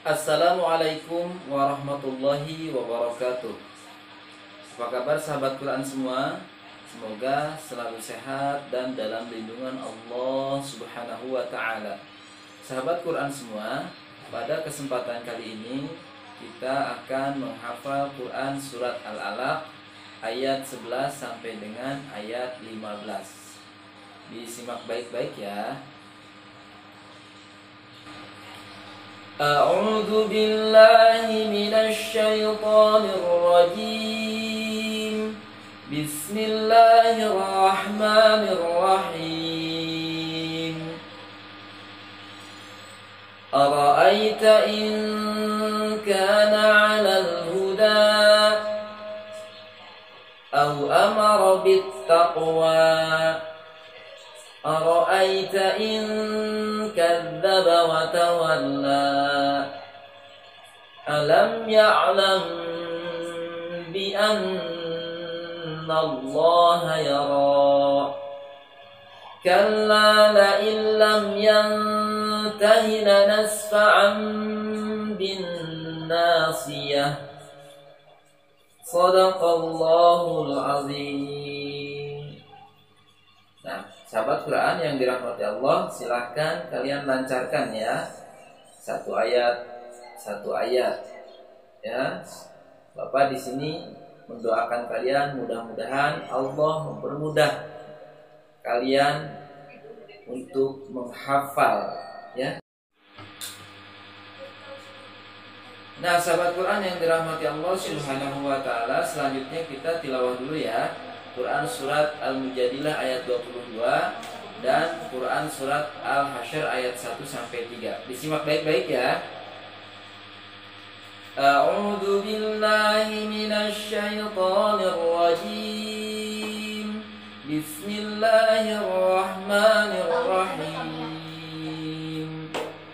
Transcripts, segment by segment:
Assalamualaikum warahmatullahi wabarakatuh. Apa kabar sahabat Quran semua? Semoga selalu sehat dan dalam lindungan Allah Subhanahu wa ta'ala. Sahabat Quran semua, pada kesempatan kali ini kita akan menghafal Quran surat Al-Alaq ayat 11 sampai dengan ayat 15. Disimak baik-baik ya. A'udzu billahi minasy syaithanir rajim. Bismillahirrahmanirrahim. Ara'aita in kana 'alal huda aw amara bit taqwa. Ara'aita in kadzdzaba wa tawalla. Alam ya'lam bi anna Allah yara. Kalla la illam yantahi lanasfa'an bin nasiyah. Shadaqallahul azim. Nah, sahabat Quran yang dirahmati Allah, silahkan kalian lancarkan ya. Satu ayat ya. Bapak di sini mendoakan kalian mudah-mudahan Allah mempermudah kalian untuk menghafal ya. Nah, sahabat Quran yang dirahmati Allah Subhanahu wa ta'ala, selanjutnya kita tilawah dulu ya. Quran surat Al-Mujadilah ayat 22 dan Quran surat Al-Hasyr ayat 1 sampai 3. Disimak baik-baik ya. A'udzu billahi minasy syaithanir rajim. Bismillahirrahmanirrahim.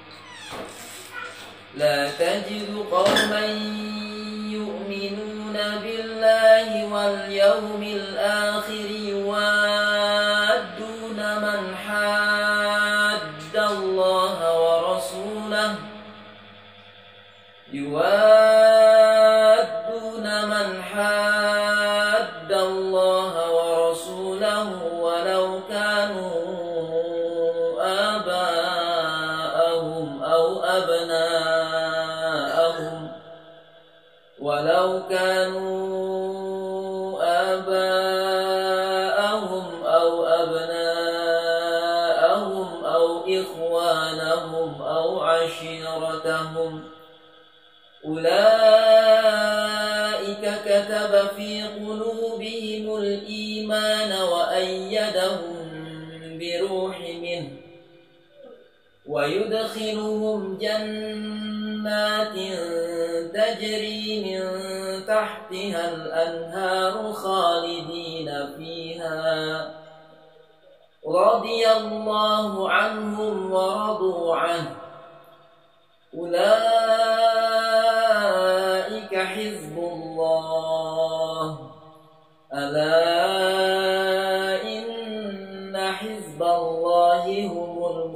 La tajidu qauman yu'minuna billahi wal yawmil akhir yuwadduna man haddallaha wa rasulahu walau kanu aba'ahum aw abna'ahum walau kanu aba'ahum aw abna'ahum aw ikhwanahum aw ashiratahum ulaika kataba fi qulubihimul imana wa ayyadahum biruhin minhu wa yudkhiluhum jannatin tajri min tahtihal anharu khalidina fiha radiyallahu anhum wa radu anhu ulaika hizbullah ala inna hizballahi humul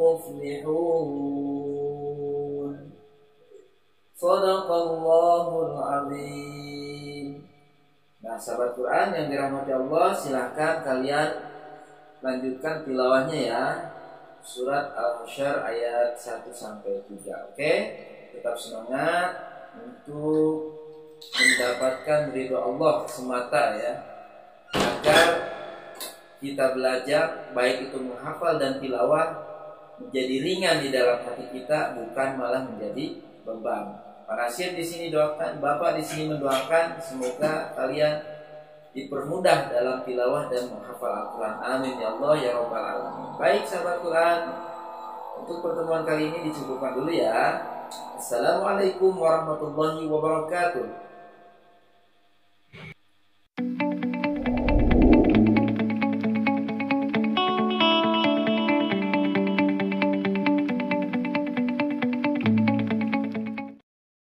muflihun. Shadaqallahul azim. Nah, sahabat Quran yang dirahmati Allah, silahkan kalian lanjutkan tilawahnya ya. Surat Al-Hasyr ayat 1 sampai 3. Oke? Tetap semangat untuk mendapatkan ridho Allah semata ya. Agar kita belajar baik itu menghafal dan tilawah menjadi ringan di dalam hati kita, bukan malah menjadi beban. Para syekh di sini doakan, Bapak di sini mendoakan semoga kalian dipermudah dalam tilawah dan menghafal Al-Quran. Amin ya Allah ya Rabbal alamin. Baik sahabat Quran, untuk pertemuan kali ini dicukupkan dulu ya. Assalamualaikum warahmatullahi wabarakatuh.